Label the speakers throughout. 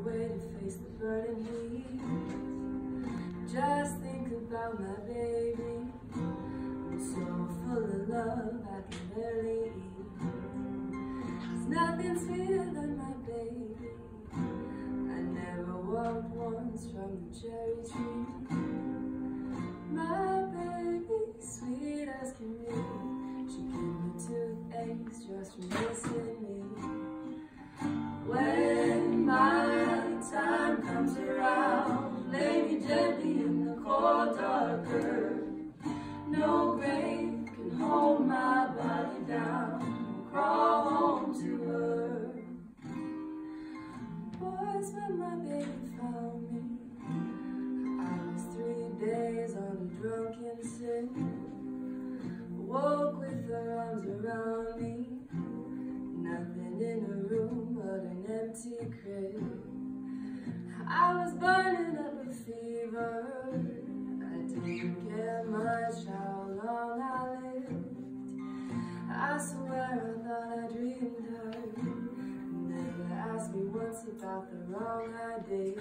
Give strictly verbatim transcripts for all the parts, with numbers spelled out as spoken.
Speaker 1: way to face the burning heat. Just think about my baby. I'm so full of love I can barely eat. There's nothing sweeter than my baby. I never walked once from the cherry tree. My baby, sweet as can be. She gave me toothaches just from missing me. When my time comes around, lay me gently in the cold dark earth. No grave can hold my body down. Crawl home to her. Boys, when my baby found me, I was three days on a drunken sin. Woke with her arms around me. Nothing in a room but an empty crib. I was burning up a fever. I didn't care much how long I lived. I swear I thought I dreamed her. Never asked me once about the wrong I did.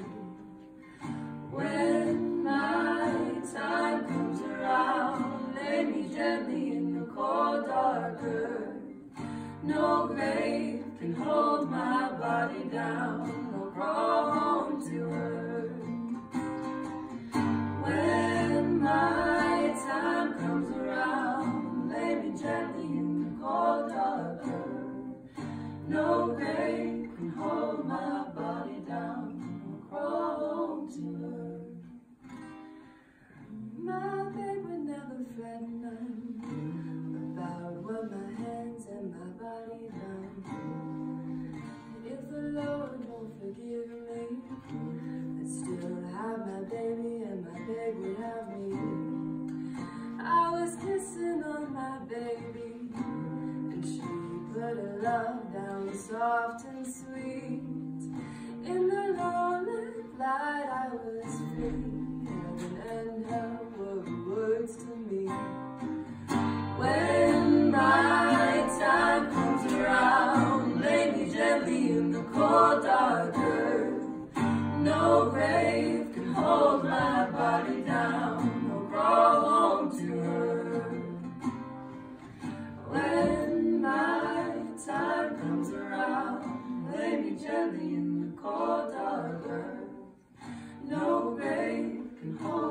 Speaker 1: When my time comes around, lay me gently in the cold dark earth. No grave can hold my body down. I'll crawl home to her. When my time comes around, lay me gently in the cold dark earth. No grave can hold my body down. I'll crawl home to her. My babe would never fret none about what my hands and my body done. If the Lord won't forgive me, I'd still have my baby and my babe would have me. I was kissing on my baby, and she put her love down soft and sweet. In the lonely light I was free. Heaven and hell were words to me. When my time comes around, lay me gently in the cold dark earth. No grave can hold my body down. I'll crawl home to her. When my time comes around, lay me gently in the cold dark earth. No grave can hold